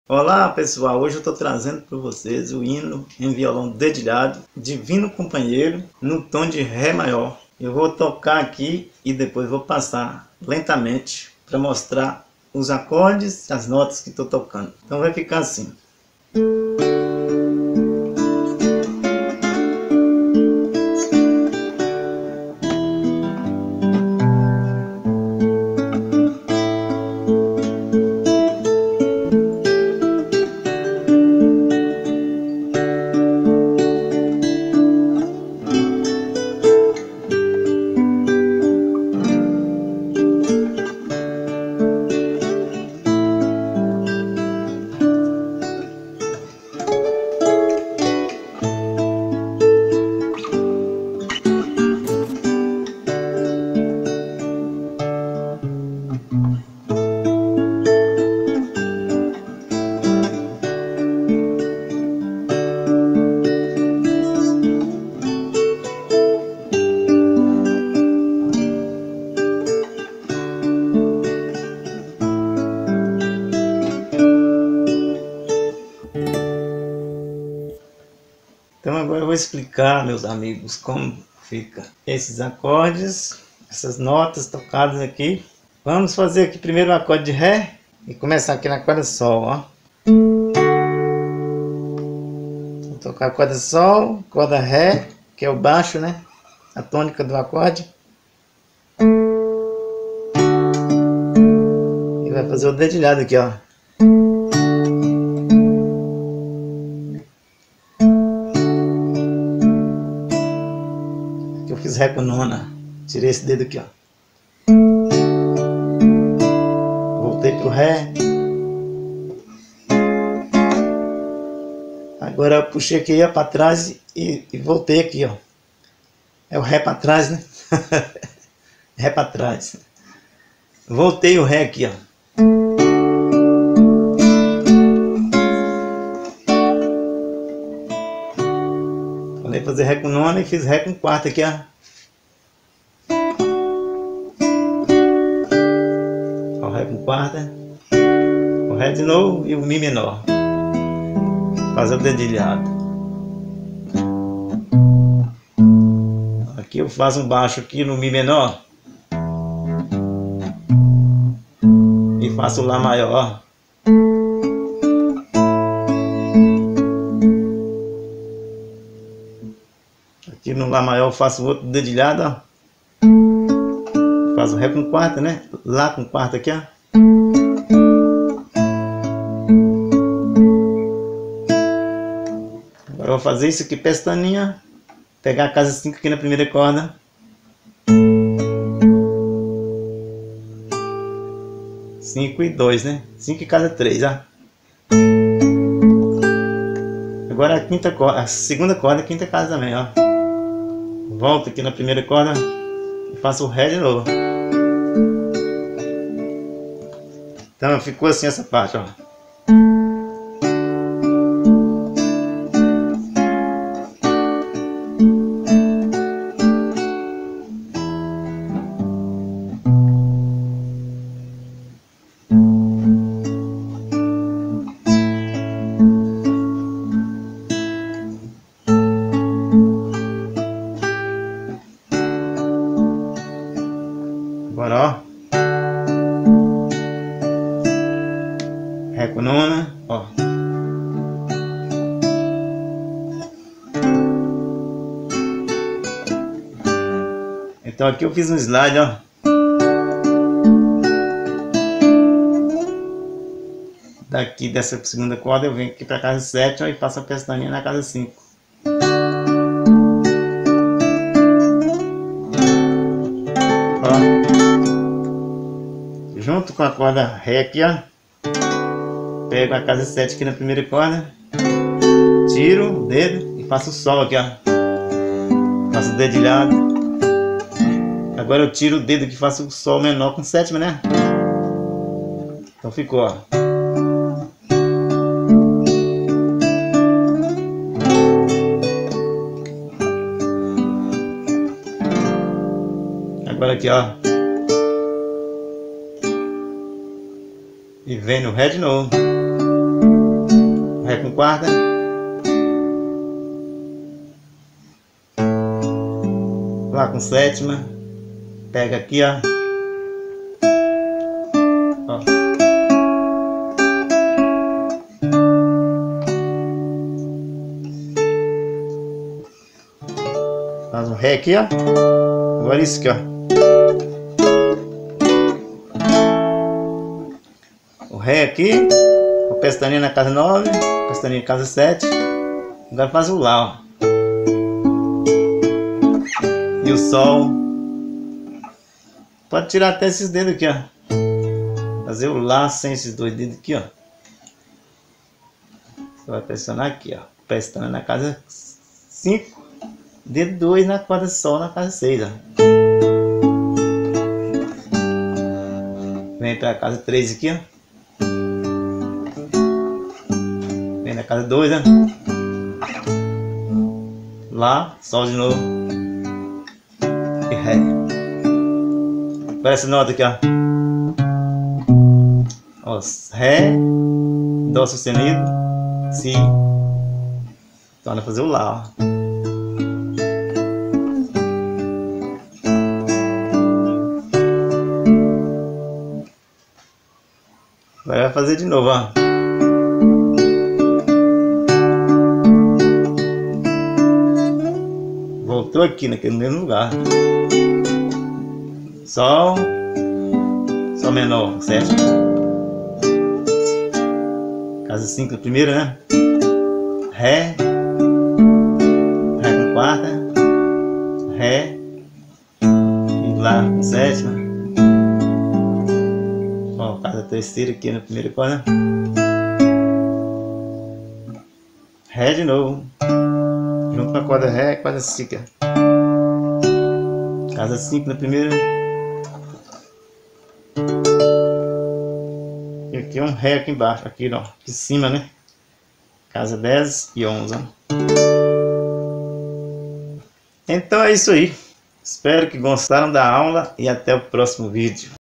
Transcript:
Olá pessoal, hoje eu estou trazendo para vocês o hino em violão dedilhado, Divino Companheiro, no tom de Ré maior. Eu vou tocar aqui e depois vou passar lentamente para mostrar os acordes e as notas que estou tocando. Então vai ficar assim. Então agora eu vou explicar, meus amigos, como fica esses acordes, essas notas tocadas aqui. Vamos fazer aqui primeiro o acorde de Ré e começar aqui na corda Sol, ó. Vou tocar a corda Sol, corda Ré, que é o baixo, né? A tônica do acorde. E vai fazer o dedilhado aqui, ó. Eu fiz Ré com nona, tirei esse dedo aqui, ó. Voltei pro Ré. Agora eu puxei aqui para trás e voltei aqui, ó. É o Ré para trás, né? Ré para trás. Voltei o Ré aqui, ó. Falei fazer Ré com nona e fiz Ré com quarta aqui, ó. O Ré com quarta, o Ré de novo e o Mi menor. Fazer o dedilhado. Aqui eu faço um baixo aqui no Mi menor e faço o Lá maior. Aqui no Lá maior eu faço outro dedilhado, ó. Faço Ré com quarta, né? Lá com quarta aqui, ó. Agora eu vou fazer isso aqui, pestaninha. Pegar a casa 5 aqui na primeira corda. Cinco e 2, né? 5 e casa 3, ó. Agora a quinta corda, a segunda corda, a quinta casa também, ó. Volto aqui na primeira corda e faço o Ré de novo. Então ficou assim essa parte, ó. Agora, ó. Ré com nona, ó. Então aqui eu fiz um slide, ó. Daqui dessa segunda corda eu venho aqui para casa 7, ó, e passo a pestaninha na casa 5. Ó. Junto com a corda Ré aqui, ó. Pego a casa 7 aqui na primeira corda, tiro o dedo e faço o Sol aqui, ó. Faço o dedilhado. Agora eu tiro o dedo aqui e faço o Sol menor com sétima, né? Então ficou, ó. Agora aqui, ó. E vem no Ré de novo. com quarta, Lá com sétima, pega aqui, ó. Faz um Ré aqui, ó. Agora isso aqui, ó. O Ré aqui, o pestaninha na casa 9, pestaninha na casa 7. Agora faz o Lá, ó. E o Sol. Pode tirar até esses dedos aqui, ó. Fazer o Lá sem esses dois dedos aqui, ó. Você vai pressionar aqui, ó. Pestaninha na casa 5. Dedo 2 na corda Sol na casa 6, ó. Vem pra casa 3 aqui, ó. Vem na casa 2, ó. Lá, Sol de novo. E Ré. Agora essa nota aqui, ó. Ó, Ré, Dó sustenido, Si. Torna a fazer o Lá, ó. Agora vai fazer de novo, ó. Voltou aqui naquele mesmo lugar. Sol, Sol menor, sétima. Casa 5 da primeira, né? Ré, Ré com quarta, Ré, e Lá com sétima. Ó, casa terceira aqui na primeira corda. Ré de novo. Junto com a corda Ré, corda 5. Casa 5 na primeira. E aqui um Ré aqui embaixo, aqui ó, aqui em cima, né? Casa 10 e 11. Ó. Então é isso aí. Espero que gostaram da aula e até o próximo vídeo.